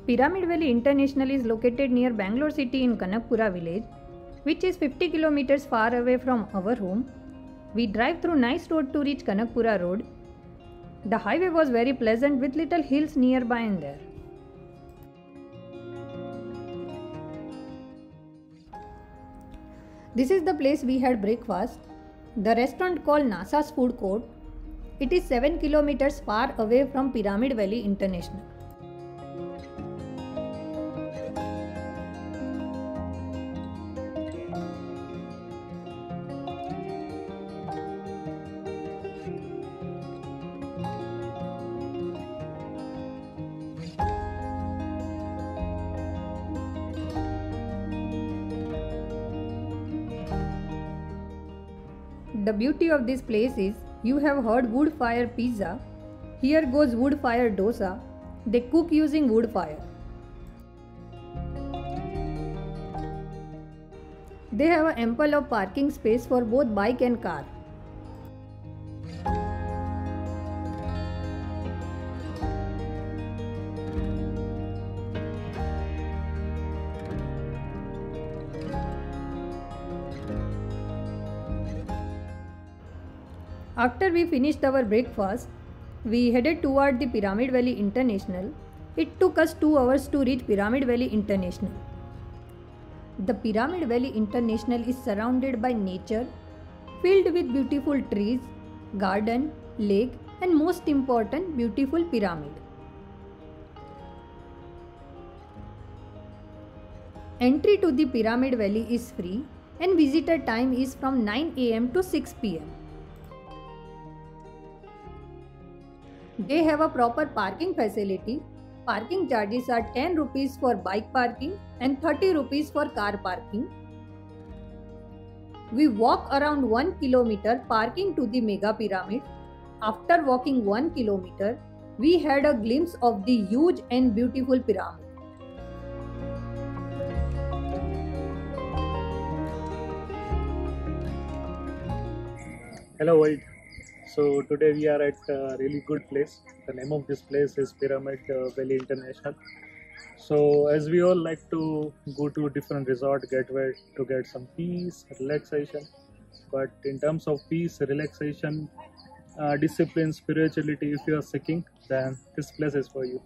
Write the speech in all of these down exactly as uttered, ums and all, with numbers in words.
Pyramid Valley International is located near Bangalore city in Kanakpura village, which is fifty kilometers far away from our home. We drive through nice road to reach Kanakpura road. The highway was very pleasant with little hills nearby and there. This is the place we had breakfast. The restaurant called NASA's Food Court. It is seven kilometers far away from Pyramid Valley International. The beauty of this place is, you have heard wood fire pizza. Here goes wood fire dosa. They cook using wood fire. They have an ample of parking space for both bike and car. After we finished our breakfast, we headed toward the Pyramid Valley International. It took us two hours to reach Pyramid Valley International. The Pyramid Valley International is surrounded by nature, filled with beautiful trees, garden, lake, and most important, beautiful pyramid. Entry to the Pyramid Valley is free and visitor time is from nine A M to six P M They have a proper parking facility. Parking charges are ten rupees for bike parking and thirty rupees for car parking. We walk around one kilometer parking to the mega pyramid. After walking one kilometer, we had a glimpse of the huge and beautiful pyramid. Hello world. So today we are at a really good place. The name of this place is Pyramid uh, Valley International. So as we all like to go to different resort gateway to get some peace, relaxation. But in terms of peace, relaxation, uh, discipline, spirituality, if you are seeking, then this place is for you.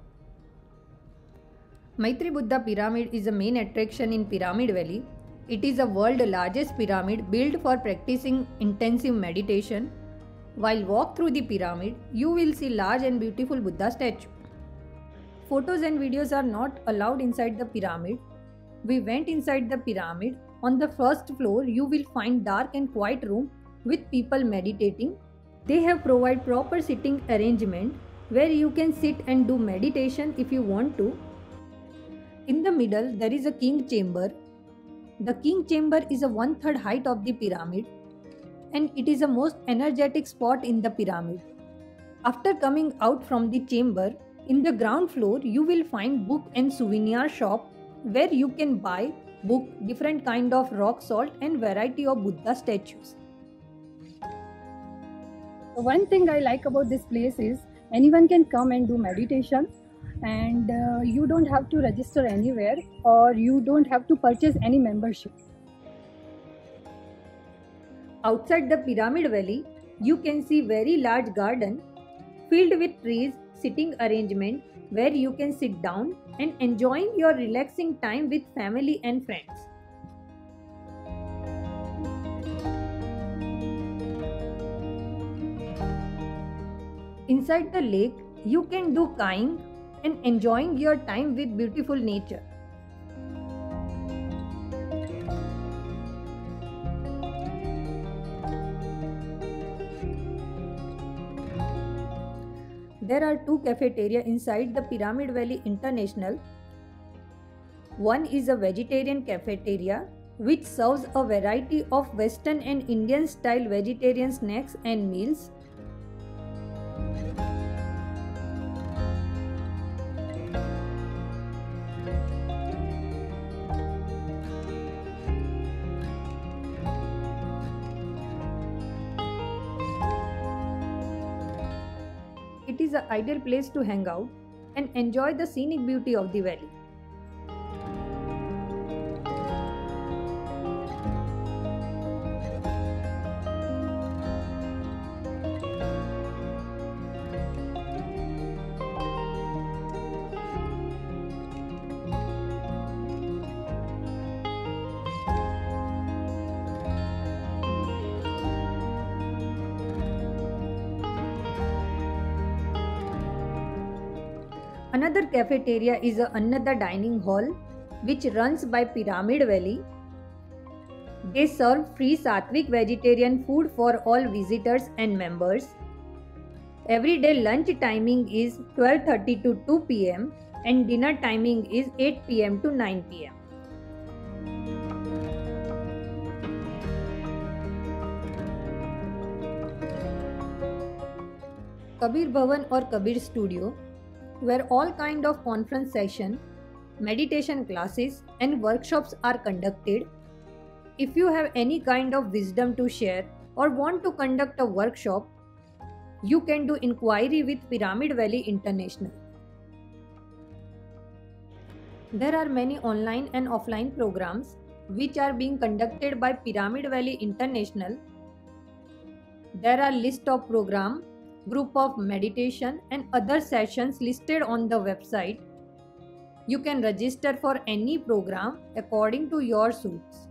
Maitri Buddha Pyramid is the main attraction in Pyramid Valley. It is the world's largest pyramid built for practicing intensive meditation. While walk through the pyramid, you will see large and beautiful Buddha statue. Photos and videos are not allowed inside the pyramid. We went inside the pyramid. On the first floor, you will find dark and quiet room with people meditating. They have provided proper sitting arrangement where you can sit and do meditation if you want to. In the middle, there is a king chamber. The king chamber is a one-third height of the pyramid, and it is the most energetic spot in the pyramid. After coming out from the chamber, in the ground floor you will find book and souvenir shop where you can buy book, different kind of rock salt and variety of Buddha statues. One thing I like about this place is anyone can come and do meditation, and uh, you don't have to register anywhere or you don't have to purchase any membership. Outside the Pyramid Valley, you can see very large garden filled with trees, sitting arrangement where you can sit down and enjoying your relaxing time with family and friends. Inside the lake, you can do kayaking and enjoying your time with beautiful nature. There are two cafeteria inside the Pyramid Valley International. One is a vegetarian cafeteria which serves a variety of Western and Indian style vegetarian snacks and meals. It is an ideal place to hang out. and enjoy the scenic beauty of the valley. Another cafeteria is another dining hall which runs by Pyramid Valley. They serve free Sattvic vegetarian food for all visitors and members. Everyday lunch timing is twelve thirty to two p m and dinner timing is eight p m to nine p m Kabir Bhavan or Kabir Studio, where all kind of conference session, meditation classes and workshops are conducted. If you have any kind of wisdom to share or want to conduct a workshop, you can do inquiry with Pyramid Valley International. There are many online and offline programs which are being conducted by Pyramid Valley International. There are list of program, group of meditation and other sessions listed on the website. You can register for any program according to your suits.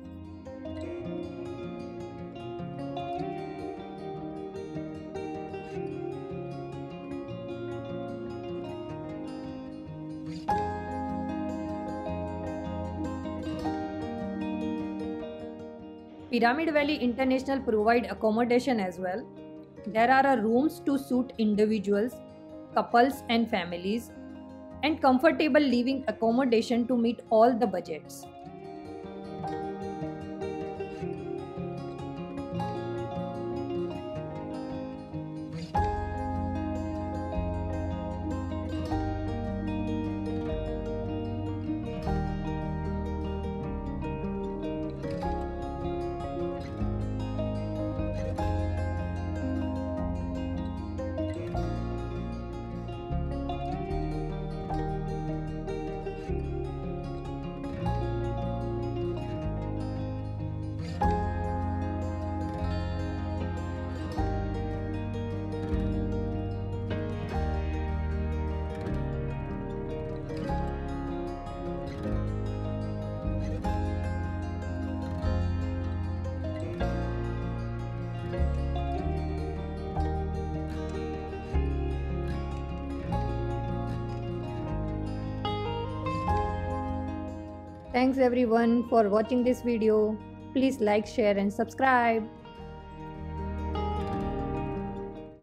Pyramid Valley International provide accommodation as well. There are rooms to suit individuals, couples and families, and comfortable living accommodation to meet all the budgets. Thanks everyone for watching this video. Please like, share and subscribe.